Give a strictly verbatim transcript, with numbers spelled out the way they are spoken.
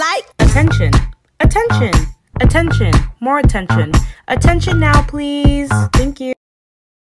like. Attention, attention, attention, more attention. Attention now, please. Thank you.